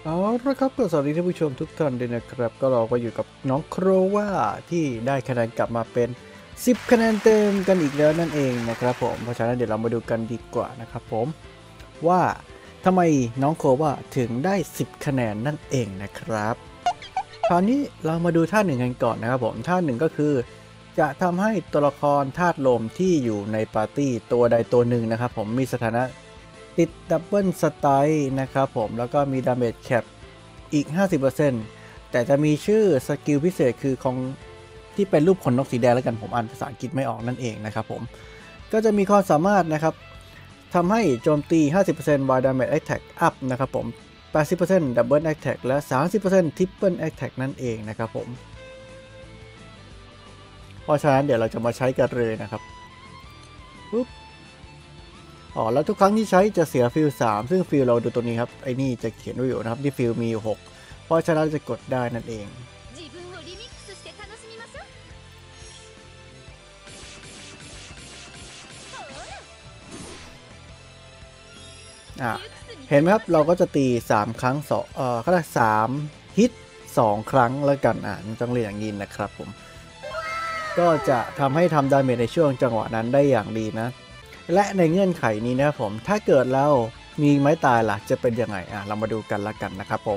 เอาละครับก็สวัสดีท่านผู้ชมทุกท่านด้วยนะครับก็เราก็อยู่กับน้องโครว่าที่ได้คะแนนกลับมาเป็น10คะแนนเต็มกันอีกแล้วนั่นเองนะครับผมเพราะฉะนั้นเดี๋ยวเรามาดูกันดีกว่านะครับผมว่าทำไมน้องโครว่าถึงได้10คะแนนนั่นเองนะครับคราวนี้เรามาดูท่าหนึ่งกันก่อนนะครับผมท่าหนึ่งก็คือจะทำให้ตัวละครธาตุลมที่อยู่ในปาร์ตี้ตัวใดตัวหนึ่งนะครับผมมีสถานะติดดับเบิลสไตล์นะครับผมแล้วก็มีดาเมจแคปอีก 50% แต่จะมีชื่อสกิลพิเศษคือของที่เป็นรูปขนนกสีแดงแล้วกันผมอ่านภาษาอังกฤษไม่ออกนั่นเองนะครับผมก็จะมีความสามารถนะครับทำให้โจมตี 50% by damage attack up นะครับผม 80% double attack และ 30% triple attack นั่นเองนะครับผมเพราะฉะนั้นเดี๋ยวเราจะมาใช้กันเลยนะครับปุ๊บแล้วทุกครั้งที่ใช้จะเสียฟิล3ซึ่งฟิลเราดูตัวนี้ครับไอ้นี่จะเขียนไว้อยู่นะครับที่ฟิลมีอยู่6เพราะฉะนั้นจะกดได้นั่นเองเห็นไหมครับเราก็จะตี3ครั้งก็ได้3ฮิต2ครั้งแล้วกันต้องเรียนอย่างนี้นะครับผมก็จะทำให้ทำดาเมจในช่วงจังหวะนั้นได้อย่างดีนะและในเงื่อนไขนี้นะครับผมถ้าเกิดเรามีไม้ตายล่ะจะเป็นยังไงเรามาดูกันละกันนะครับผม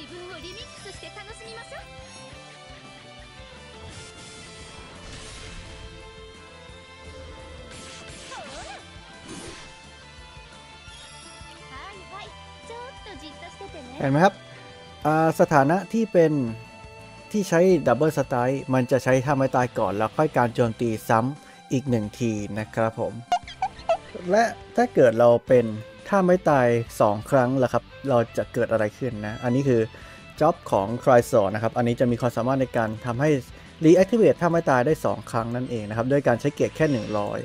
เห็นไหมครับสถานะที่เป็นที่ใช้ดับเบิลสไตล์มันจะใช้ท่าไม้ตายก่อนแล้วค่อยการโจมตีซ้ำอีก1ทีนะครับผมและถ้าเกิดเราเป็นท่าไม้ตาย2ครั้งล่ะครับเราจะเกิดอะไรขึ้นนะอันนี้คือจ็อบของครายซอนะครับอันนี้จะมีความสามารถในการทำให้รีแอคทีเวทท่าไม้ตายได้2ครั้งนั่นเองนะครับด้วยการใช้เกียรติแค่100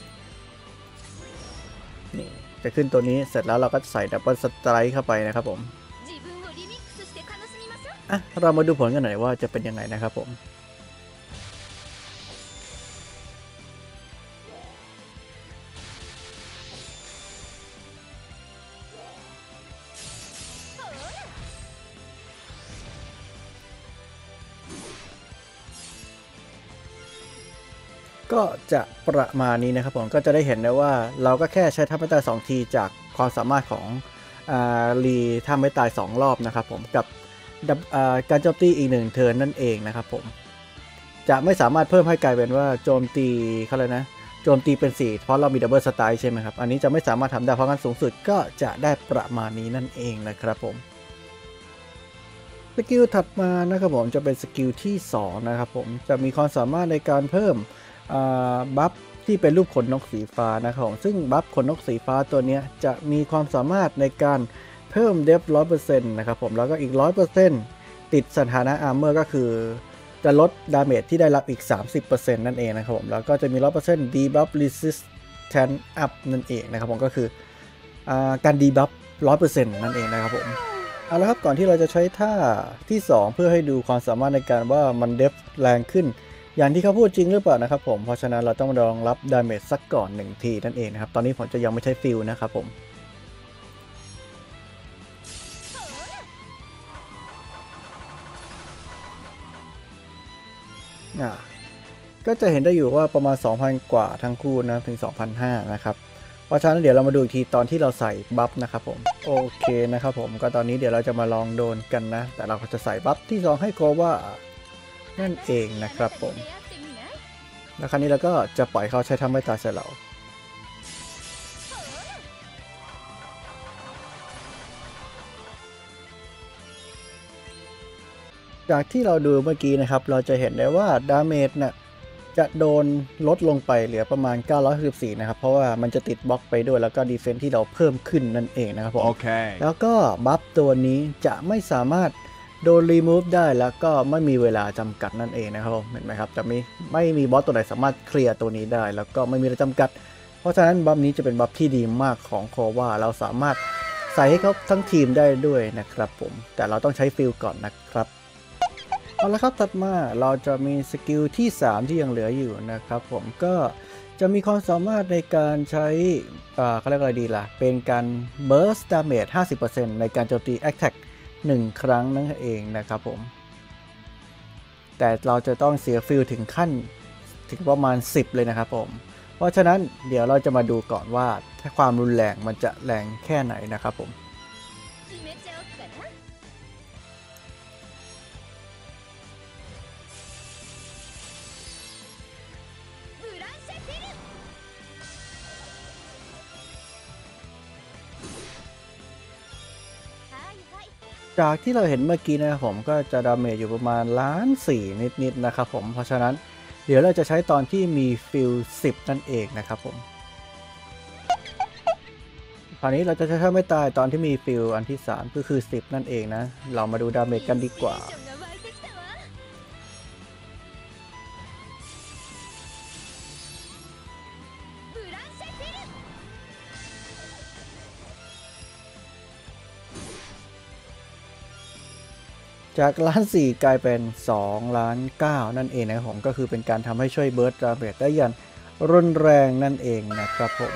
นี่จะขึ้นตัวนี้เสร็จแล้วเราก็ใส่ดับเบิลสไตล์เข้าไปนะครับผมเรามาดูผลกันหน่อยว่าจะเป็นยังไงนะครับผมก็จะประมาณนี้นะครับผมก็จะได้เห็นได้ว่าเราก็แค่ใช้ท่าไม้ตาย2ทีจากความสามารถของรีท่าไม้ตาย2รอบนะครับผมกับการโจมตีอีก1เทิร์นนั่นเองนะครับผมจะไม่สามารถเพิ่มให้กลายเป็นว่าโจมตีเขาเลยนะโจมตีเป็น4เพราะเรามีดับเบิลสไตล์ใช่ไหมครับอันนี้จะไม่สามารถทำได้เพราะงั้นสูงสุดก็จะได้ประมาณนี้นั่นเองนะครับผมสกิลถัดมานะครับผมจะเป็นสกิลที่2นะครับผมจะมีความสามารถในการเพิ่มบัฟที่เป็นรูปขนนกสีฟ้านะครับผมซึ่งบัฟขนนกสีฟ้าตัวนี้จะมีความสามารถในการเพิ่มเดฟ 100% นะครับผมแล้วก็อีก 100% ติดสถานะอาร์เมอร์ก็คือจะลดดาเมจที่ได้รับอีก 30% นั่นเองนะครับผมแล้วก็จะมี 100% debuff resistance up นั่นเองนะครับผมก็คือการ debuff 100% นั่นเองนะครับผมเอาละครับก่อนที่เราจะใช้ท่าที่2เพื่อให้ดูความสามารถในการว่ามันเดฟแรงขึ้นอย่างที่เขาพูดจริงหรือเปล่านะครับผมเพราะฉะนั้นเราต้องมาลองรับดาเมจสักก่อน1ทีนั่นเองนะครับตอนนี้ผมจะยังไม่ใช้ฟิลนะครับผมก็จะเห็นได้อยู่ว่าประมาณ 2,000 กว่าทั้งคู่นะถึง 2,500 นะครับเพราะฉะนั้นเดี๋ยวเรามาดูอีกทีตอนที่เราใส่บัฟนะครับผมโอเคนะครับผมก็ตอนนี้เดี๋ยวเราจะมาลองโดนกันนะแต่เราก็จะใส่บัฟที่2ให้โคว่านั่นเองนะครับผมแล้วคราวนี้เราก็จะปล่อยเขาใช้ทำให้ตายใส่เราจากที่เราดูเมื่อกี้นะครับเราจะเห็นได้ว่าดาเมจน่ะจะโดนลดลงไปเหลือประมาณ964นะครับเพราะว่ามันจะติดบล็อกไปด้วยแล้วก็ดีเฟนส์ที่เราเพิ่มขึ้นนั่นเองนะครับผมโอเคแล้วก็บัฟตัวนี้จะไม่สามารถโดนรีมูฟได้แล้วก็ไม่มีเวลาจำกัดนั่นเองนะครับผมเห็นไหมครับจะไม่มีบอสตัวไหนสามารถเคลียร์ตัวนี้ได้แล้วก็ไม่มีเวลาจำกัดเพราะฉะนั้นบัฟนี้จะเป็นบัฟที่ดีมากของโคว่าเราสามารถใส่ให้เขาทั้งทีมได้ด้วยนะครับผมแต่เราต้องใช้ฟิลก่อนนะครับเอาละครับถัดมาเราจะมีสกิลที่3ที่ยังเหลืออยู่นะครับผมก็จะมีความสามารถในการใช้เขาเรียกอะไรดีล่ะเป็นการ burst damage 50% ในการโจมตี attack 1 ครั้งนั่นเองนะครับผมแต่เราจะต้องเสียฟิลถึงขั้นถึงประมาณ10เลยนะครับผมเพราะฉะนั้นเดี๋ยวเราจะมาดูก่อนว่าถ้าความรุนแรงมันจะแรงแค่ไหนนะครับผมจากที่เราเห็นเมื่อกี้นะครับผมก็จะดาเมจอยู่ประมาณ1,400,000นิดๆนะครับผมเพราะฉะนั้นเดี๋ยวเราจะใช้ตอนที่มีฟิล10นั่นเองนะครับผมคราวนี้เราจะใช้ท่าไม่ตายตอนที่มีฟิลอันที่3ก็คือ10นั่นเองนะเรามาดูดาเมจกันดีกว่าจาก1,400,000กลายเป็น2,900,000นั่นเองนะครับผมก็คือเป็นการทำให้ช่วยเบิร์สดาเมจได้อย่างรุนแรงนั่นเองนะครับผม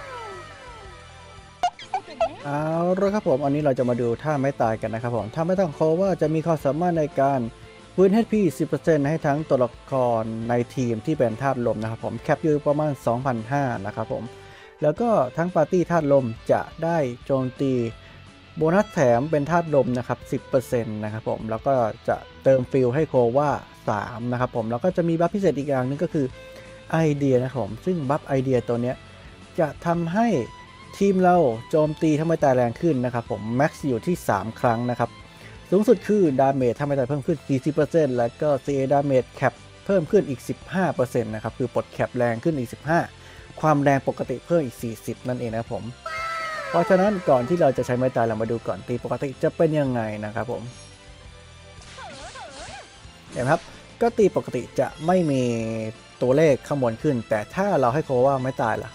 เอาละครับผมอันนี้เราจะมาดูท่าไม่ตายกันนะครับผมท่าไม่ตายของโคว่าจะมีความสามารถในการฟื้น HP 10% ให้ทั้งตัวละครในทีมที่เป็นธาตุลมนะครับผมแคปอยู่ประมาณ 2,500 นะครับผมแล้วก็ทั้งปาร์ตี้ธาตุลมจะได้โจมตีโบนัสแถมเป็นธาตุลมนะครับ 10% นะครับผมแล้วก็จะเติมฟิลให้โคว่า3นะครับผมแล้วก็จะมีบัฟพิเศษอีกอย่างนึงก็คือไอเดียนะครับผมซึ่งบัฟไอเดียตัวเนี้ยจะทำให้ทีมเราโจมตีทำให้ตายแรงขึ้นนะครับผมแม็กซ์อยู่ที่3 ครั้งนะครับสูงสุดคือดาเมจทำให้ตายเพิ่มขึ้น 40% แล้วก็ CA ดาเมจแคปเพิ่มขึ้นอีก 15% นะครับคือปลดแคปแรงขึ้นอีก 15ความแรงปกติเพิ่มอีก 40นั่นเองนะครับผมเพราะฉะนั้นก่อนที่เราจะใช้ไม้ตายเรามาดูก่อนตีปกติจะเป็นยังไงนะครับผมเห็นไหมครับก็ตีปกติจะไม่มีตัวเลขข้างบนขึ้นแต่ถ้าเราให้โคว่าไม้ตายล่ะ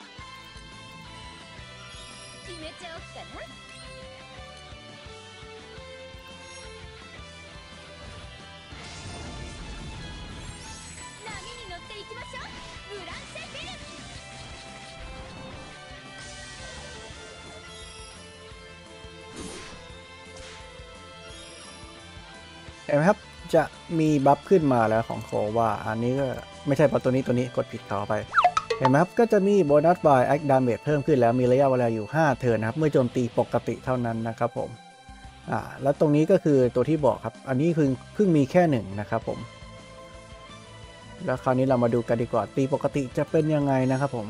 เห็นไหมครับจะมีบัฟขึ้นมาแล้วของโคว่าอันนี้ก็ไม่ใช่เพราะตัวนี้กดผิดเขาไปเห็นไหมครับก็จะมีโบนัสบายแอคดาเมจเพิ่มขึ้นแล้วมีระยะเวลาอยู่5 เทิร์นนะครับเมื่อโจมตีปกติเท่านั้นนะครับผมแล้วตรงนี้ก็คือตัวที่บอกครับอันนี้เพิ่งมีแค่1นะครับผมแล้วคราวนี้เรามาดูกันดีกว่าตีปกติจะเป็นยังไงนะครับผม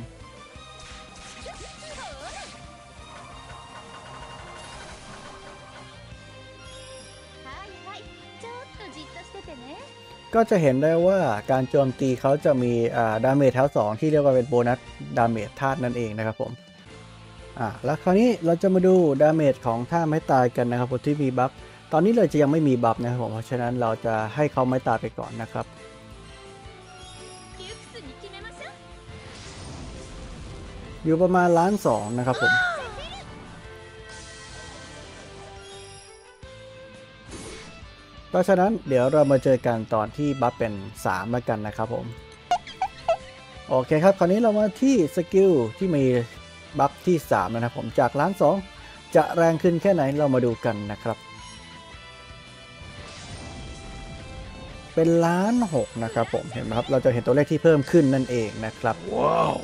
ก็จะเห็นได้ว่าการโจมตีเขาจะมีดาเมจแถว2ที่เรียกว่าเป็นโบนัสดาเมจธาตุนั่นเองนะครับผมแล้วคราวนี้เราจะมาดูดาเมจของท่าไม้ตายกันนะครับผมที่มีบัฟตอนนี้เลยจะยังไม่มีบัฟนะครับผมเพราะฉะนั้นเราจะให้เขาไม้ตายไปก่อนนะครับอยู่ประมาณ1,200,000นะครับผมเพราะฉะนั้นเดี๋ยวเรามาเจอกันตอนที่บัฟเป็น3แล้วกันนะครับผมโอเคครับคราวนี้เรามาที่สกิลที่มีบัฟที่3นะครับผมจาก1,200,000จะแรงขึ้นแค่ไหนเรามาดูกันนะครับเป็น1,600,000นะครับผมเห็นไหมครับเราจะเห็นตัวเลขที่เพิ่มขึ้นนั่นเองนะครับว้าว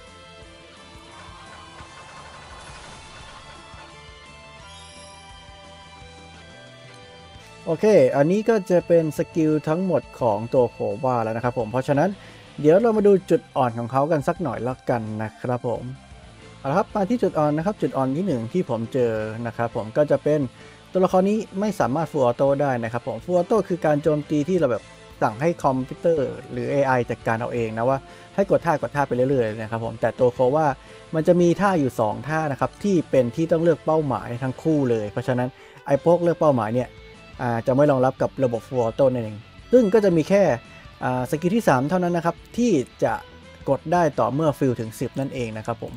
โอเคอันนี้ก็จะเป็นสกิลทั้งหมดของตัวโคว่าแล้วนะครับผมเพราะฉะนั้นเดี๋ยวเรามาดูจุดอ่อนของเขากันสักหน่อยแล้วกันนะครับผมเอาละครับมาที่จุดอ่อนนะครับจุดอ่อนที่1ที่ผมเจอนะครับผมก็จะเป็นตัวละครนี้ไม่สามารถฟูลออโต้ได้นะครับผมฟูลออโต้คือการโจมตีที่เราแบบสั่งให้คอมพิวเตอร์หรือ AI จัดการเอาเองนะว่าให้กดท่าไปเรื่อยๆนะครับผมแต่ตัวโคว่ามันจะมีท่าอยู่2ท่านะครับที่เป็นที่ต้องเลือกเป้าหมายทั้งคู่เลยเพราะฉะนั้นไอ้พวกเลือกเป้าหมายเนี่ยจะไม่รองรับกับระบบ Full Auto นั่นเองซึ่งก็จะมีแค่สกิลที่3เท่านั้นนะครับที่จะกดได้ต่อเมื่อฟิลถึง10นั่นเองนะครับผม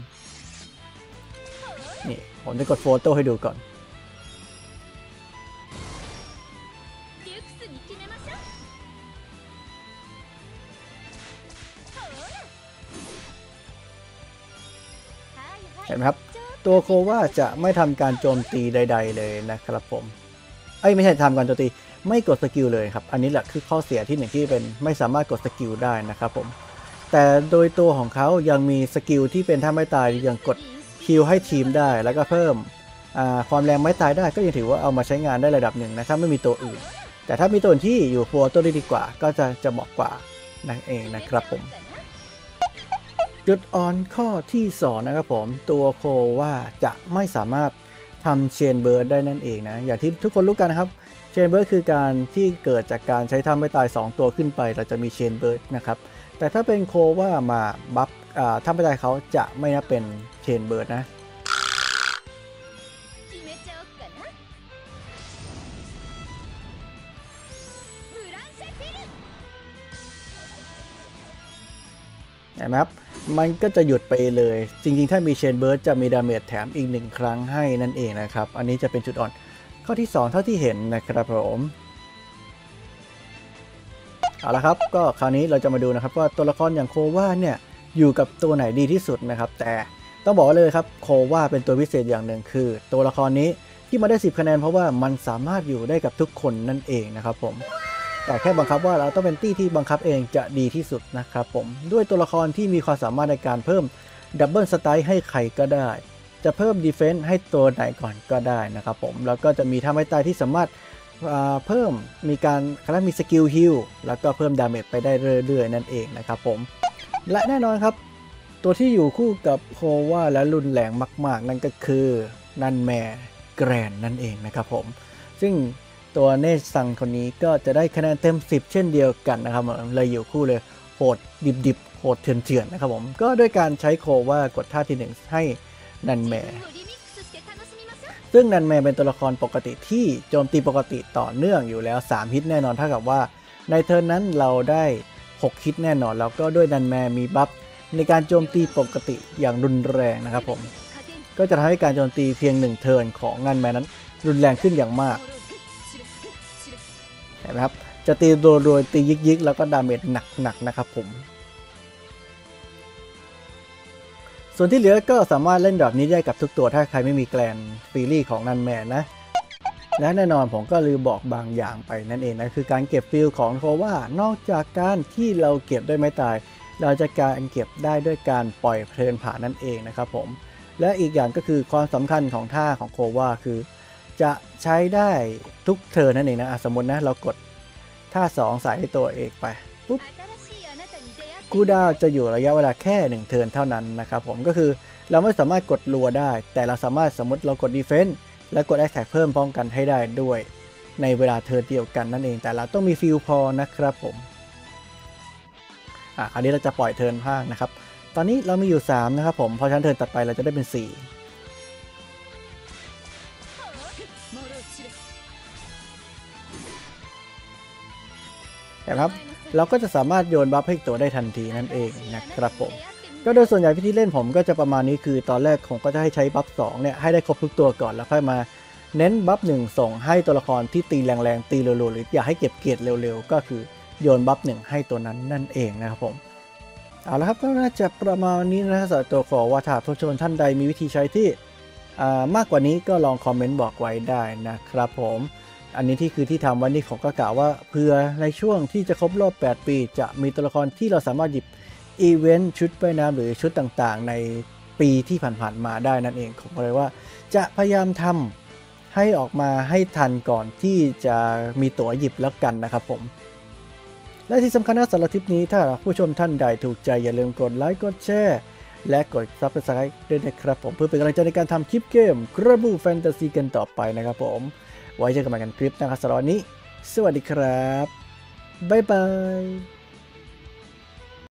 นี่ผมจะกด Full Auto ให้ดูก่อนเห็นไหมครับตัวโคว่าจะไม่ทำการโจมตีใดๆเลยนะครับผมไม่ใช่ทำการโจมตีไม่กดสกิลเลยครับอันนี้แหละคือข้อเสียที่หนึ่งที่เป็นไม่สามารถกดสกิลได้นะครับผมแต่โดยตัวของเขายังมีสกิลที่เป็นท่าไม่ตายยังกดคิวให้ทีมได้แล้วก็เพิ่มความแรงไม้ตายได้ก็ยังถือว่าเอามาใช้งานได้ระดับหนึ่งนะถ้าไม่มีตัวอื่นแต่ถ้ามีตัวที่อยู่ฟัวตัวได้ดีกว่าก็จะเหมาะกว่านั่นเองนะครับผมจุดอ่อนข้อที่2นะครับผมตัวโคว่าจะไม่สามารถทำเชนเบิร์ดได้นั่นเองนะอย่างที่ทุกคนรู้กันนะครับเชนเบิร์ดคือการที่เกิดจากการใช้ท่าไม่ตาย2ตัวขึ้นไปเราจะมีเชนเบิร์ดนะครับแต่ถ้าเป็นโคว่ามาบัฟท่าไม่ตายเขาจะไม่นับเป็นเชนเบิร์ดนะเห็นไหมครับมันก็จะหยุดไปเลยจริงๆถ้ามีเชนเบิร์ดจะมีดาเมจแถมอีก1ครั้งให้นั่นเองนะครับอันนี้จะเป็นจุดอ่อนข้อที่2เท่าที่เห็นนะครับผมเอาละครับก็คราวนี้เราจะมาดูนะครับว่าตัวละครอย่างโคว่าเนี่ยอยู่กับตัวไหนดีที่สุดนะครับแต่ต้องบอกเลยครับโคว่าเป็นตัวพิเศษอย่างหนึ่งคือตัวละครนี้ที่มาได้10คะแนนเพราะว่ามันสามารถอยู่ได้กับทุกคนนั่นเองนะครับผมแต่แค่บังคับว่าเราต้องเป็นตี้ที่บังคับเองจะดีที่สุดนะครับผมด้วยตัวละครที่มีความสามารถในการเพิ่มดับเบิลสไตล์ให้ใครก็ได้จะเพิ่มดีเฟนส์ให้ตัวไหนก่อนก็ได้นะครับผมแล้วก็จะมีท่าไม้ตายที่สามารถเพิ่มมีการมีสกิลฮิลแล้วก็เพิ่มดาเมจไปได้เรื่อยๆนั่นเองนะครับผมและแน่นอนครับตัวที่อยู่คู่กับโคว่าและรุนแรงมากๆนั่นก็คือนันแมร์แกรนนั่นเองนะครับผมซึ่งตัวเนซังคนนี้ก็จะได้คะแนนเต็ม10เช่นเดียวกันนะครับเลยอยู่คู่เลยโหดดิบโหดเถื่อนๆนะครับผมก็ด้วยการใช้โคว่ากดท่าที่1ให้นันแมร์ซึ่งนันแมร์เป็นตัวละครปกติที่โจมตีปกติต่อเนื่องอยู่แล้ว3ฮิตแน่นอนเท่ากับว่าในเทิร์นนั้นเราได้6ฮิตแน่นอนแล้วก็ด้วยนันแมร์มีบัฟในการโจมตีปกติอย่างรุนแรงนะครับผมก็จะทำให้การโจมตีเพียง1เทิร์นของนันแมร์นั้นรุนแรงขึ้นอย่างมากเห็นไหมครับจะตีโดยตียิกๆแล้วก็ดาเมจหนักนะครับผมส่วนที่เหลือก็สามารถเล่นแบบนี้ได้กับทุกตัวถ้าใครไม่มีแกลนฟีลี่ของนันแมนนะและแน่นอนผมก็ลืมบอกบางอย่างไปนั่นเองนะคือการเก็บฟิลของโคว่านอกจากการที่เราเก็บด้วยไม้ตายเราจะการเก็บได้ด้วยการปล่อยเพลินผ่านนั่นเองนะครับผมและอีกอย่างก็คือความสำคัญของท่าของโคว่าคือจะใช้ได้ทุกเทิร์นนั่นเองนะสมมตินะเรากดท่า2ใส่ตัวเอกไปปุ๊บคูลดาวน์จะอยู่ระยะเวลาแค่1เทิร์นเท่านั้นนะครับผมก็คือเราไม่สามารถกดรัวได้แต่เราสามารถสมมติเรากดดีเฟนส์และกดแอคแท็กเพิ่มป้องกันให้ได้ด้วยในเวลาเทิร์นเดียวกันนั่นเองแต่เราต้องมีฟิลพอนะครับผมคราวนี้เราจะปล่อยเทิร์นภาคนะครับตอนนี้เรามีอยู่3นะครับผมเพราะฉะนั้นเทิร์นตัดไปเราจะได้เป็น4นะครับเราก็จะสามารถโยนบัฟให้ตัวได้ทันทีนั่นเองนะครับผมก็โดยส่วนใหญ่วิธีเล่นผมก็จะประมาณนี้คือตอนแรกผมก็จะให้ใช้บัฟ2เนี่ยให้ได้ครบทุกตัวก่อนแล้วค่อยมาเน้นบัฟ1ส่งให้ตัวละครที่ตีแรงๆตีเร็วๆหรืออยากให้เก็บเกียรติเร็วๆก็คือโยนบัฟ1ให้ตัวนั้นนั่นเองนะครับผมเอาละครับก็น่าจะประมาณนี้นะสำหรับตัวขอว่าถ้าผู้ชมท่านใดมีวิธีใช้ที่มากกว่านี้ก็ลองคอมเมนต์บอกไว้ได้นะครับผมอันนี้ที่ทำวันนี้ผมก็กล่าวว่าเพื่อในช่วงที่จะครบรอบ8ปีจะมีตัวละครที่เราสามารถหยิบอีเวนต์ชุดว่ายน้ำหรือชุดต่างๆในปีที่ผ่านๆมาได้นั่นเองผมเลยว่าจะพยายามทำให้ออกมาให้ทันก่อนที่จะมีตั๋วหยิบแล้วกันนะครับผมและที่สำคัญนะสำหรับคลิปนี้ถ้าผู้ชมท่านใดถูกใจอย่าลืมกดไลค์กดแชร์และกด Subscribe ด้วยนะครับผมเพื่อเป็นกำลังใจในการทำคลิปเกมกระบูแฟนตาซีกันต่อไปนะครับผมไว้เจอกันใหม่กันคลิปนะครับสำหรับวันนี้สวัสดีครับบ๊ายบาย